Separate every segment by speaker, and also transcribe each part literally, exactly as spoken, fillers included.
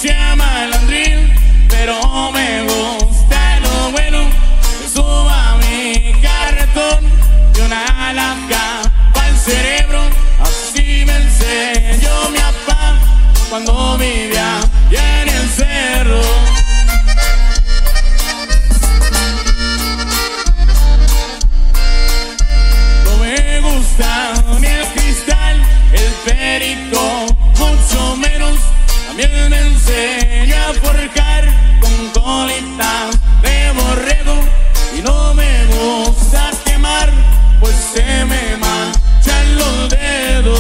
Speaker 1: sea malandrín, pero me gusta lo bueno. Me subo a mi carretón y una laca pa'l cerebro. Así me enseñó mi papá cuando vivía en el cerro. No me gusta ni el cristal, el perico, mucho menos. También me enseñó a forjar con colitas de borrego. Y no me gusta quemar, pues se me manchan los dedos.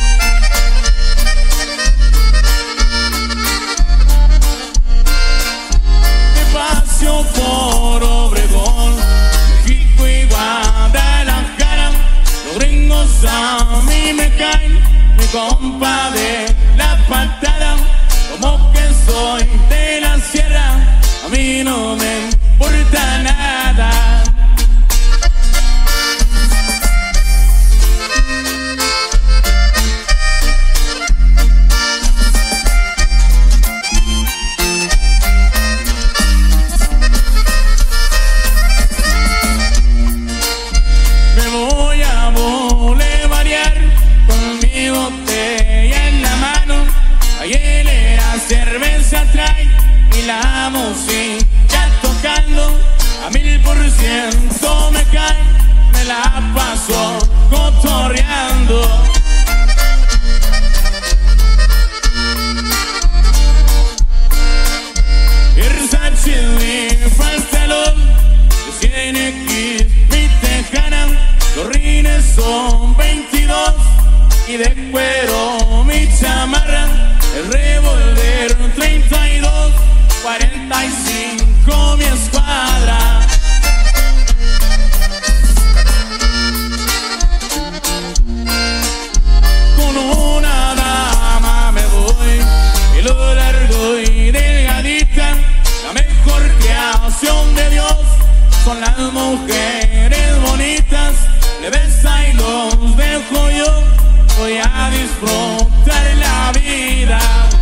Speaker 1: Me paseo por Obregón, México y Guadalajara. Los gringos a mí me caen, mi compa de la patada. Como que soy de la sierra, a mí no me importa nada. Me voy a bolevarear con mi botella en la mano. Ayer era cerveza trae y la música tocando a mil por ciento me cae, me la paso cotorreando. Versace mi pantalón, de cien equis mi tejana, los rines son veintidós y de cuero mi chamarra. El revólver treinta y dos, cuarenta y cinco mi escuadra. Con una dama me voy, pelo largo y delgadita. La mejor creación de Dios son las mujeres bonitas. Le besa y los dejo yo, voy a disfrutar la vida.